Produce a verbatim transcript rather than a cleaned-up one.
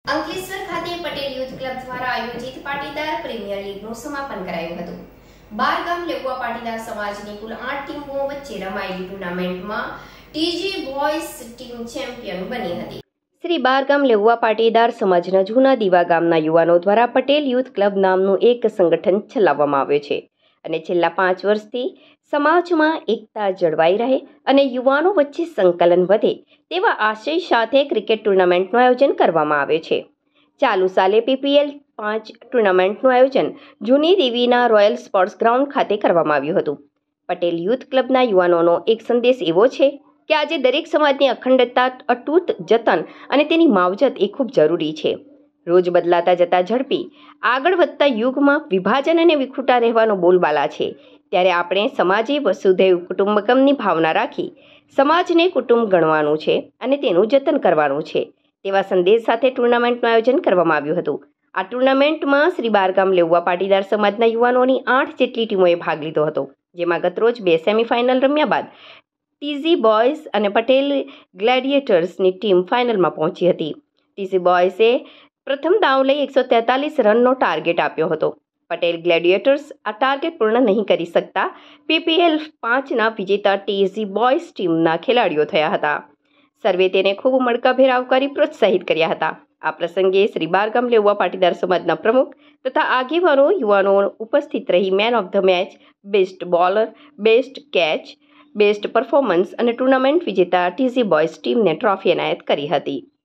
અંકલેશ્વર ખાતે Patel youth club દ્વારા આયોજિત પાટીદાર પ્રીમિયર લીગનું સમાપન કરાયું હતું। બાર ગામ લેઉવા પાટીદાર સમાજની કુલ આઠ ટીમો વચ્ચે રમાયેલી ટુર્નામેન્ટમાં ટીજી બોયઝ ટીમ ચેમ્પિયન બની હતી। શ્રી બારગામ લેઉવા પાટીદાર સમાજના જૂના દીવા ગામના યુવાનો દ્વારા પટેલ યુથ ક્લબ નામનું એક સંગઠન ચલાવવામાં આવ્યું છે અને છેલ્લા પાંચ વર્ષથી સમાજમાં એકતા જળવાઈ રહે અને યુવાનો વચ્ચે સંકલન વધે તેવા આશય સાથે ક્રિકેટ ટુર્નામેન્ટનું આયોજન કરવામાં આવે છે। ચાલુ સાલે પીપીએલ પાંચ ટુર્નામેન્ટનું આયોજન જૂની દેવીના રોયલ સ્પોર્ટ્સ ગ્રાઉન્ડ ખાતે કરવામાં આવ્યું હતું। પટેલ યુથ ક્લબના યુવાનોનો એક સંદેશ એવો છે કે આજે દરેક સમાજની અખંડતા, અતૂટ જતન અને તેની માવજત એ ખૂબ જરૂરી છે। રોજ બદલાતા જતા ઝડપી આગળ વધતા યુગમાં વિભાજન અને વિખૂટા રહેવાનો બોલબાલા છે, ત્યારે આપણે સમાજે વસુધૈવ કુટુંબકમની ભાવના રાખી સમાજને કુટુંબ ગણવાનું છે અને તેનું જતન કરવાનું છે તેવા સંદેશ સાથે ટુર્નામેન્ટનું આયોજન કરવામાં આવ્યું હતું। આ ટુર્નામેન્ટમાં શ્રી બારગામ લેઉવા પાટીદાર સમાજના યુવાનોની આઠ જેટલી ટીમોએ ભાગ લીધો હતો, જેમાં ગતરોજ બે સેમીફાઇનલ રમ્યા બાદ ટીઝી બોયઝ અને પટેલ ગ્લેડિએટર્સની ટીમ ફાઇનલમાં પહોંચી હતી। ટીઝી બોયઝે પ્રથમ દાવ લઈ એકસો તેતાલીસ રનનો ટાર્ગેટ આપ્યો હતો। પટેલ ગ્લેડિએટર્સ આ ટાર્ગેટ પૂર્ણ નહીં કરી શકતા પીપીએલ પાંચના વિજેતા ટીઝી બોયઝ ટીમના ખેલાડીઓ થયા હતા। સર્વે તેને ખૂબ મળકાભેર આવકારી પ્રોત્સાહિત કર્યા હતા। આ પ્રસંગે શ્રી બારગામ લેઉવા પાટીદાર સમાજના પ્રમુખ તથા આગેવાનો યુવાનો ઉપસ્થિત રહી man of the match, best bowler, best catch, best performance અને ટુર્નામેન્ટ વિજેતા ટીઝી બોયઝ ટીમને ટ્રોફી એનાયત કરી હતી।